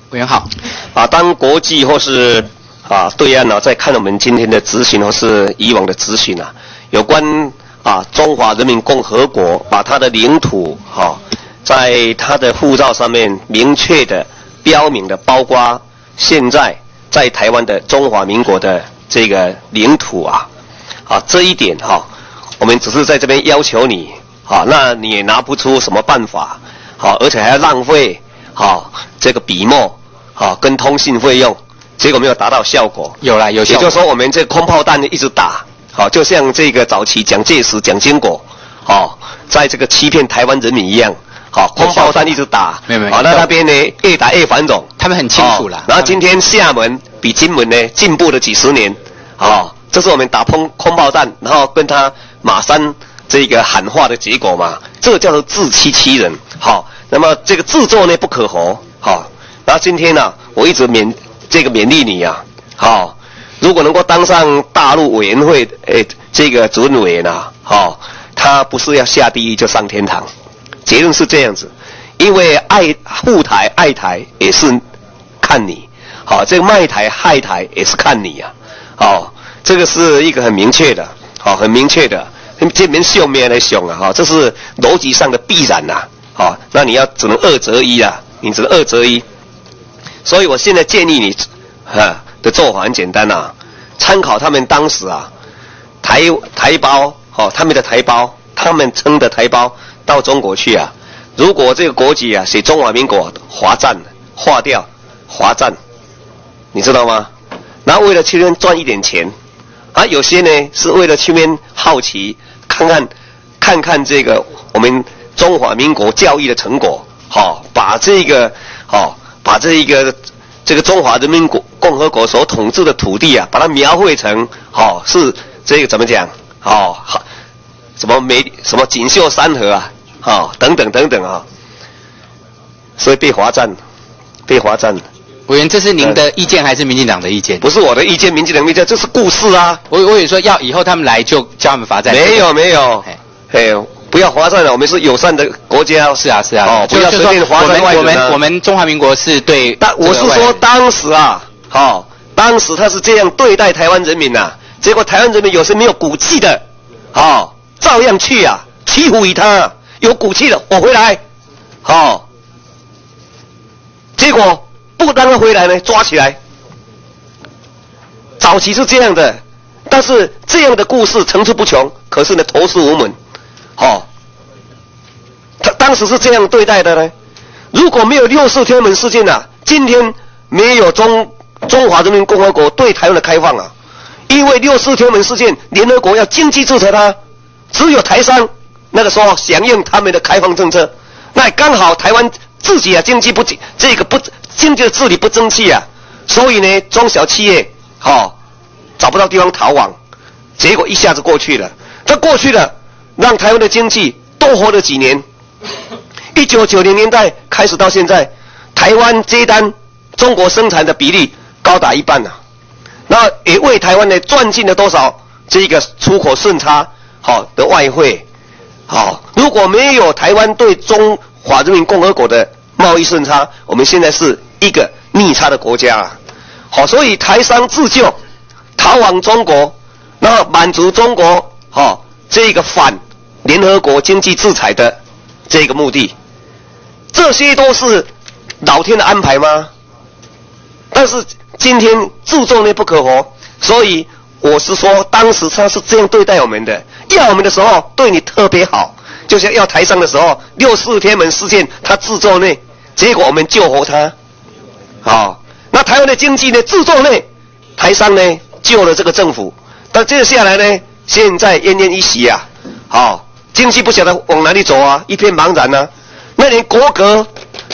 委员好。 当国际或是对岸在看我们今天的咨询或是以往的咨询有关中华人民共和国把它的领土在它的护照上面明确的标明的，包括现在在台湾的中华民国的这个领土这一点我们只是在这边要求你那你也拿不出什么办法而且还要浪费这个笔墨跟通信费用，结果没有达到效果。 有啦，有效果。 也就是说，我们这个空炮弹一直打，就像这个早期蒋介石、蒋经国，在这个欺骗台湾人民一样，空炮弹一直打， 没有， 那边呢越打越繁荣， 他们很清楚啦。 然后今天厦门比金门呢进步了几十年，这是我们打空炮弹，然后跟他马山这个喊话的结果嘛，这个叫做自欺欺人。那么这个自作呢不可活，然后今天我一直勉励你如果能够当上大陆委员会这个主任委员他不是要下地狱就上天堂，结论是这样子，因为护台爱台也是看你，这个卖台害台也是看你这个是一个很明确的，很明确的，这边秀面来想这是逻辑上的必然那你要只能二择一你只能二择一。所以我现在建议你的做法很简单参考他们当时台胞他们的台胞，他们称的台胞到中国去如果这个国籍写中华民国华占划掉华占，你知道吗？然后为了去那边赚一点钱有些呢是为了去那边好奇看看这个我们中华民国教育的成果把这个这个中华人民共和国所统治的土地把它描绘成是这个怎么讲什么锦绣山河等等等等所以被华占。 委员，这是您的意见还是民进党的意见？ 不是我的意见，民进党的意见，这是故事我也说要以后他们来就叫他们罚站。 没有，不要划站了，我们是友善的国家。 是啊， 不要随便划站外人我们中华民国是对。 我是说当时当时他是这样对待台湾人民结果台湾人民有些没有骨气的照样去欺负于他，有骨气的我回来结果不让他回来呢，抓起来。早期是这样的，但是这样的故事层出不穷，可是呢头饰无门他当时是这样对待的呢。如果没有六四天安门事件今天没有中华人民共和国对台湾的开放因为六四天安门事件，联合国要经济制裁他，只有台商那个时候响应他们的开放政策，那刚好台湾自己经济经济的治理不争气所以呢中小企业找不到地方逃亡，结果一下子过去了。这过去了，让台湾的经济多活了几年。1990年代开始到现在，台湾接单中国生产的比例高达一半那也为台湾呢赚进了多少这个出口顺差的外汇如果没有台湾对中华人民共和国的贸易顺差，我们现在是一个逆差的国家所以台商自救逃往中国，然后满足中国这个反联合国经济制裁的这个目的，这些都是老天的安排吗？但是今天自作孽不可活，所以我是说当时他是这样对待我们的，要我们的时候对你特别好，就像要台商的时候六四天安门事件他自作孽，结果我们救活他那台湾的经济呢自作孽，台商呢救了这个政府，但接下来呢现在奄奄一息经济不晓得往哪里走一片茫然那连国格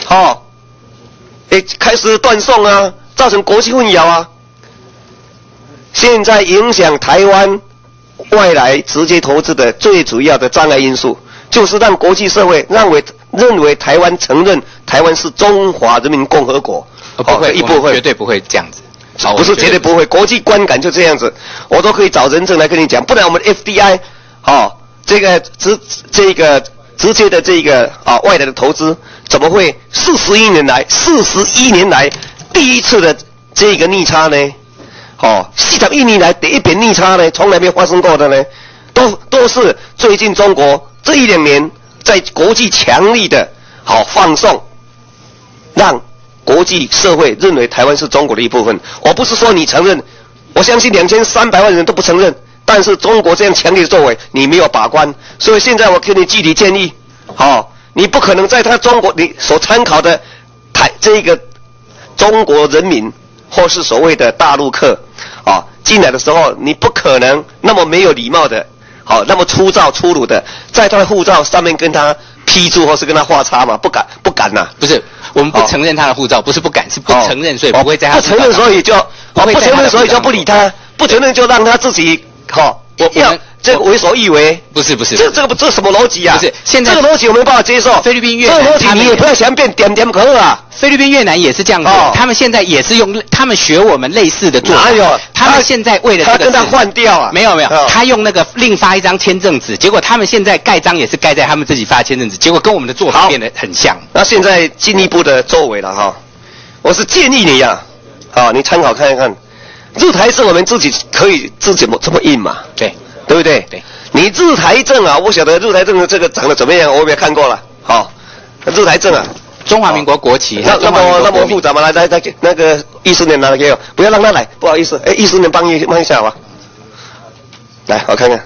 开始断送造成国际混淆现在影响台湾外来直接投资的最主要的障碍因素，就是让国际社会认为台湾承认台湾是中华人民共和国不会，一部分绝对不会这样子不是绝对不会，国际观感就这样子，我都可以找人证来跟你讲，不然我们 FDI 这个直接的这个外来的投资怎么会41年来第一次的这个逆差呢？41年来第一遍逆差呢，从来没有发生过的呢，都是最近中国这1-2年在国际强力的放送，让国际社会认为台湾是中国的一部分。我不是说你承认，我相信2300万人都不承认，但是中国这样强烈的作为，你没有把关，所以现在我给你具体建议，你不可能在中国你所参考的这个中国人民或是所谓的大陆客进来的时候，你不可能那么没有礼貌的，那么粗糙粗鲁的，在他的护照上面跟他批注或是跟他画叉嘛？不敢呐！ 不是，我们不承认他的护照，不是不敢，是不承认，所以不会在他不承认，所以就不承认，所以就不理他，不承认就让他自己要这个为所欲为。 不是， 这什么逻辑啊？ 不是，现在这个逻辑我没办法接受。 菲律宾、越南， 这个逻辑你也不要想变点可恶啊！ 菲律宾、越南也是这样子，他们现在也是用他们学我们类似的做法。 哪有？ 他们现在为了这个他跟他换掉啊？ 没有，他用那个另发一张签证纸，结果他们现在盖章也是盖在他们自己发的签证纸，结果跟我们的做法变得很像。 那现在进一步的作为了我是建议你呀，你参考看一看，日台证我们自己可以自己这么印嘛？对不对？对。你日台证啊，我晓得日台证的这个长得怎么样，我没有看过了。日台证啊， 中华民国国旗， 那么复杂吗？来，那个艺术年拿来给我，不要让他来，不好意思。艺术年帮一下好吧？来，我看看，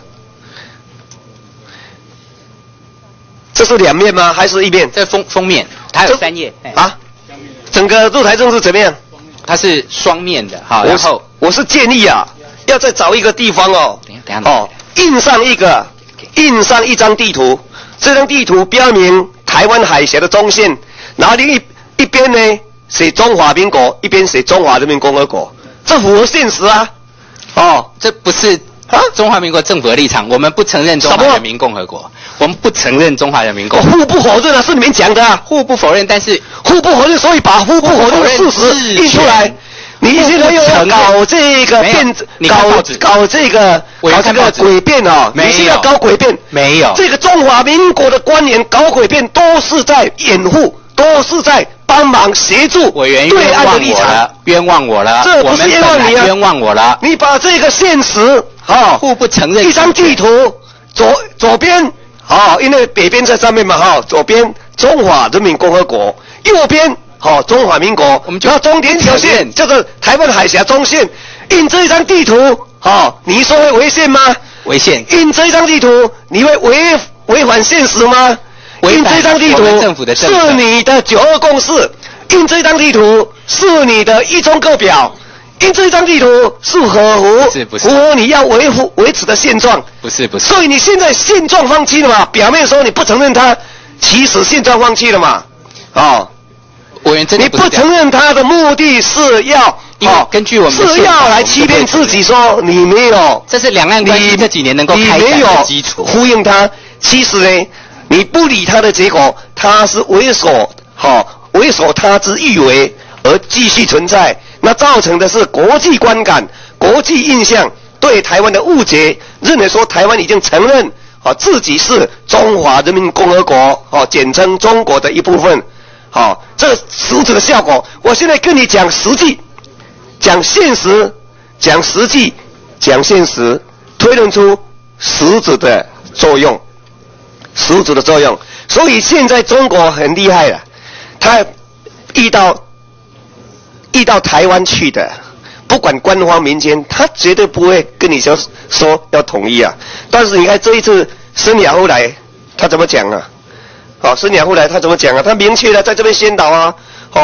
这是2面吗？还是1面？ 这封面，它有3页啊。整个日台证是怎么样？ 它是双面的，然后我是建议啊，要再找一个地方印上一张地图，这张地图标明台湾海峡的中线，然后另一边呢写中华民国，一边写中华人民共和国，这符合现实啊！ 这不是中华民国政府的立场，我们不承认中华人民共和国，我们不承认中华人民共和国。 互不否认啊，是你们讲的啊， 互不否认，但是互不否认，所以把互不否认的事实印出来。你现在又要搞这个搞这个诡辩你是要搞诡辩？ 没有， 这个中华民国的官员搞诡辩都是在掩护，都是在帮忙协助对岸的立场。 冤枉我了， 这不是冤枉你啊， 冤枉我了。 你把这个现实互不承认一张地图，左边因为北边在上面嘛左边中华人民共和国，右边中华民国，然后中间一条线叫做台湾海峡中线，印这一张地图，你说会违宪吗？ 违宪。 印这一张地图，你会违反现实吗？印这张地图是你的9·2共识，印这张地图是你的一中各表，印这张地图是符合你要维持的现状。 不是。 所以你现在现状放弃了嘛？表面说你不承认它，其实现状放弃了嘛？你不承认他的目的是要根据我们是要来欺骗自己说你没有， 这是两岸关系这几年能够开展的基础。 呼应他，其实呢，你不理他的结果，他是为所他之欲为而继续存在，那造成的是国际观感、国际印象对台湾的误解，认为说台湾已经承认自己是中华人民共和国简称中国的一部分。这实质的效果，我现在跟你讲实际，讲现实，讲实际，讲现实，推论出实质的作用，实质的作用。所以现在中国很厉害了，他遇到台湾去的，不管官方民间，他绝对不会跟你说要统一啊。但是你看这一次申雅后来，他怎么讲啊？申雅后来他怎么讲啊？他明确的在这边宣导啊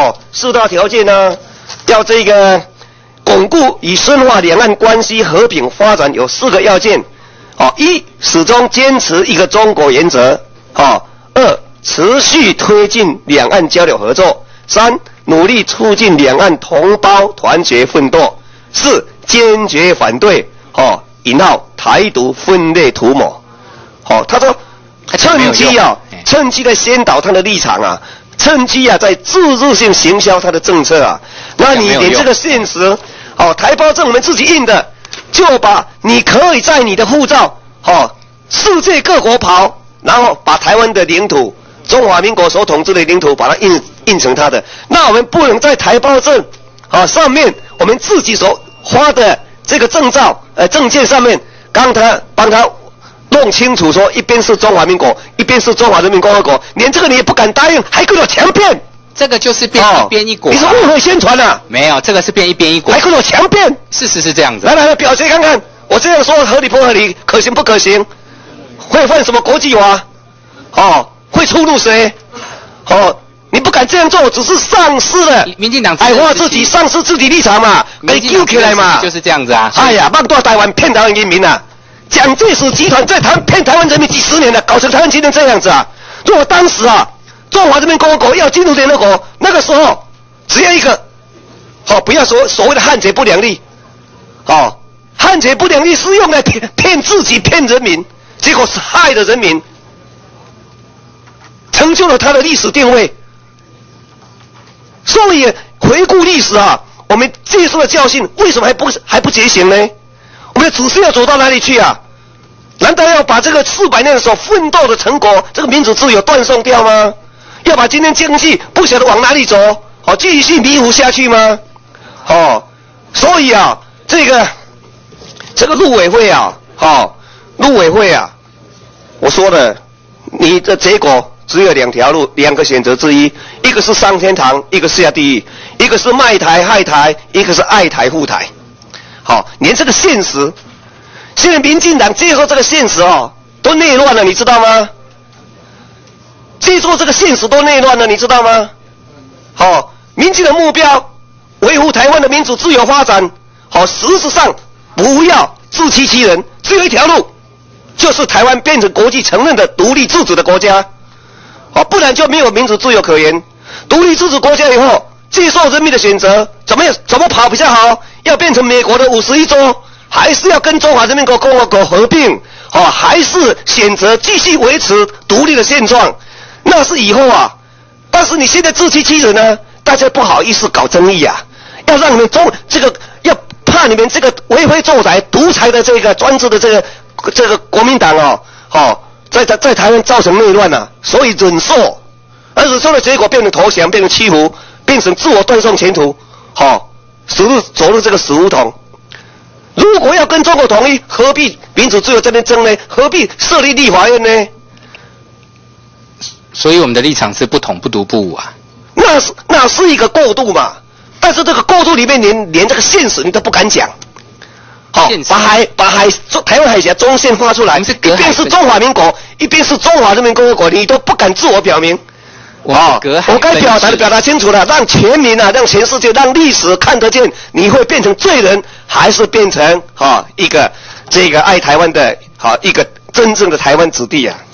，4大条件啊，要这个巩固与深化两岸关系和平发展有4个要件。1始终坚持一个中国原则。2持续推进两岸交流合作。3努力促进两岸同胞团结奋斗。4坚决反对台独分裂图谋。他说趁机的宣导他的立场啊，趁机在自日性行销他的政策啊。那你连这个现实，台胞证我们自己印的，就把你可以在你的护照，世界各国跑，然后把台湾的领土中华民国所统治的领土，把它印成他的。那我们不能在台胞证上面我们自己所发的这个证件上面，帮他弄清楚说一边是中华民国，一边是中华人民共和国，连这个你也不敢答应，还跟我强辩。 这个就是变一边一国、 你是误会宣传啊？ 没有，这个是变一边一国， 还跟我强辩。 事实是这样子。 来，表决看看，我这样说合理不合理？可行不可行？会犯什么国际法？会触怒谁？你不敢这样做，只是丧失了民进党矮化自己，丧失自己立场嘛，被揪起来嘛， 就是这样子啊。 哎呀，妄断台湾，骗台湾人民啊！蒋介石集团在台湾骗台湾人民几十年了，搞成台湾今天这样子啊！如果当时中华人民共和国要进入联合国，那个时候只要一个，不要说所谓的汉贼不两立，汉贼不两立是用来骗自己、骗人民，结果是害了人民，成就了他的历史定位。所以回顾历史我们接受了教训，为什么还不觉醒呢？我们的祖先要走到哪里去啊？难道要把这个400年所奋斗的成果，这个民主自由断送掉吗？要把今天经济不晓得往哪里走，继续迷糊下去吗？所以这个陆委会我说了，你的结果只有2条路，2个选择之一，一个是上天堂，一个是下地狱，一个是卖台害台，一个是爱台护台。连这个现实，现在民进党接受这个现实都内乱了，你知道吗？接受这个现实都内乱了，你知道吗？民进的目标维护台湾的民主自由发展，实质上不要自欺欺人，只有一条路，就是台湾变成国际承认的独立自主的国家，不然就没有民主自由可言。独立自主国家以后，接受人民的选择，怎么跑比较好？要变成美国的51州，还是要跟中华人民共和国合并？还是选择继续维持独立的现状？那是以后但是你现在自欺欺人呢，大家不好意思搞争议要让你们要怕你们这个为非作歹、独裁的这个专制的这个国民党在台湾造成内乱所以忍受，而忍受的结果变成投降，变成欺负，变成自我断送前途，走入这个死胡同。如果要跟中国统一，何必民主自由这边争呢？何必设立立法院呢？ 所以我们的立场是不统不独不武那是一个过渡嘛，但是这个过渡里面连这个现实你都不敢讲。把台湾海峡中线画出来，一边是中华民国，一边是中华人民共和国，你都不敢自我表明。我该表达清楚了，让全民让全世界，让历史看得见，你会变成罪人，还是变成一个这个爱台湾的一个真正的台湾子弟